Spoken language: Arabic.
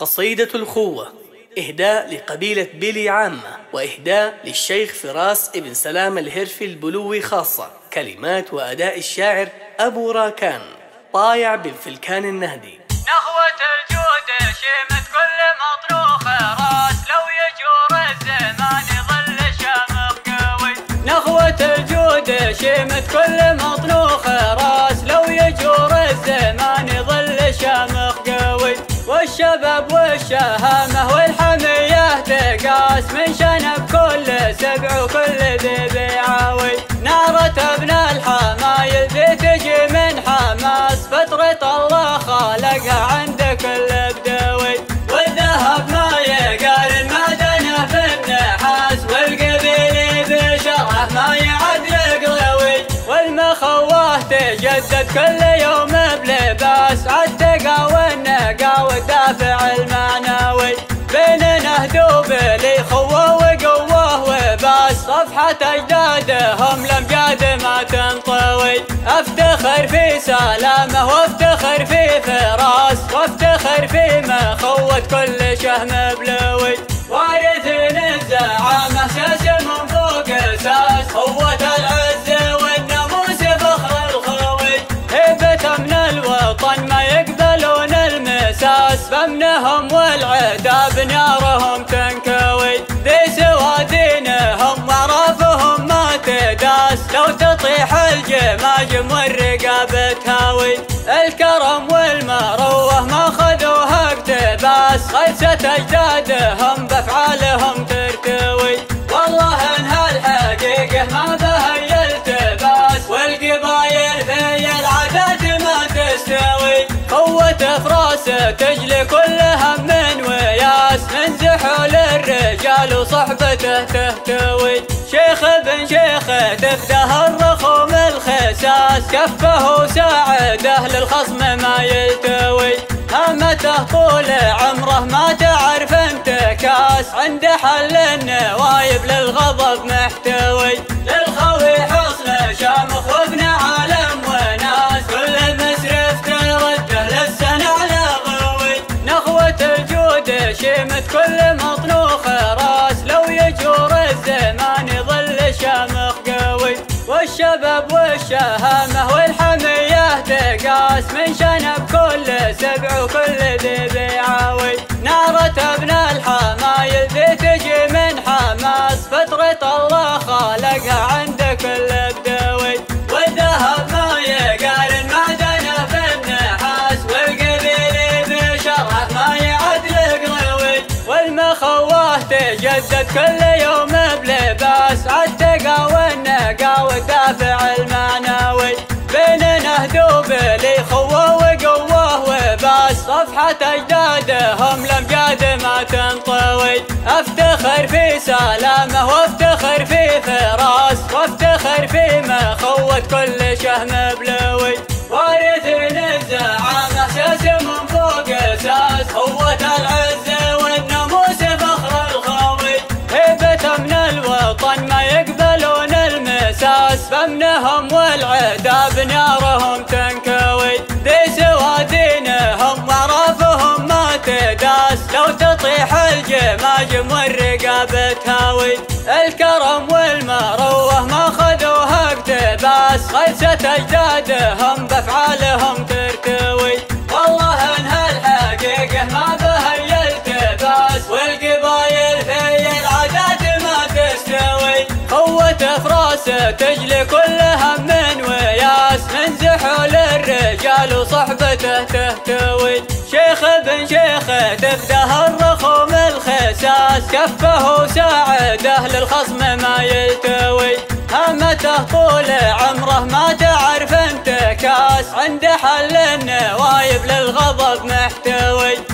قصيدة الخوة إهداء لقبيلة بيلي عامة، وإهداء للشيخ فراس ابن سلام الهرفي البلوي خاصة. كلمات وأداء الشاعر أبو راكان طايع بالفلكان النهدي. نخوة الجود شيمة كل مطروخ راس، لو يجور الزمان يظل شامخ قوي. نخوة الجود شيمة كل مطروخ راس، لو يجور الزمان يظل شامخ قوي. والشباب والشهامة والحمية تقاس، من شنب كل سبع وكل ذي بيعاوي. نارة ابن الحمايل ذي تجي من حماس، فطرة الله خالقها عند كل بدوي. والذهب ما يقارن معدنه في النحاس، والقبيل بشرعه ما يعد يقلوي. والمخواه تجدد كل يوم بلباس، عالتقى والنقى والدافع المعنوي. بين نهدو بلي خوه وقوه وباس، صفحة أجدادهم الأمجاد ما تنطوي. أفتخر في سلامه وافتخر في فراس، وافتخر في مخوة كل شهم بلوي. وارثين الزعامة ساس من فوق أساس، قوة العز والناموس فخر الخوي. هيبة من الوطن ما يقبلون المساس، فمنهم والعدا بنارهم تنكوي. ذي سوادينهم وعرافهم ما تداس، لو تطيح الجماجم والرقاب تهاوي. الكرم والمروه ما خذوها اقتباس، خلسة اجدادهم بافعالهم ترتوي. والله انها الحقيقه ما بها التباس، والقبايل في العادات ما تستوي. قوة فراس تجلي كل هم وياس، من زحول الرجال وصحبته تهتوي. شيخ بن شيخ تفده الرخوم الخساس، كفه ساعده للخصم ما يلتوي. هامته طول عمره ما تعرف انتكاس، عند حل النوايب للغضب محتوي. للخوي حصن شامخ وابن عالم وناس، كل مسرف ترده للسنة على غوي. نخوة الجود شيمة كل مطروخ راس، لو يجور الزمان يظل شامخ قوي. والشباب والشهامة والحمية تقاس، من شنب كل سبع وكل ذي بيعاوي. نارة ابن الحمايل ذي تجي من حماس، فطرة الله خالقها عند كل بدوي. والذهب ما يقارن معدنه في النحاس، والقبيل بشرعه ما يعد يقلوي. والمخواه تجدد كل يوم بلباس، عالتقى والنقى والدافع المعنوي. بين نهدو بلي خوه وقوه وباس، صفحة أجدادهم الأمجاد ما تنطوي. أفتخر في سلامه وافتخر في فراس، وافتخر في مخوة كل شهم بلوي. وارثين الزعامة ساس من فوق أساس، قوة العز والناموس فخر الخوي. هيبة من الوطن ما يقبلون المساس، فمنهم والعدا بنارهم تنكوي. ذي سوادينهم وعرافهم ما تداس، لو تطيح الجماجم والرقاب تهاوي. الكرم والمروه ما خذوها اقتباس، خلسة اجدادهم بافعالهم ترتوي. والله انها الحقيقه ما بها التباس، والقبايل في العادات ما تستوي. قوة فراس تجلي كل هم وياس، من زحول الرجال وصحبته تهتوي. شيخ بن شيخ تفده الرخوم الخساس، كفه ساعده للخصم ما يلتوي. هامته طول عمره ما تعرف انتكاس، عند حل النوايب للغضب محتوي.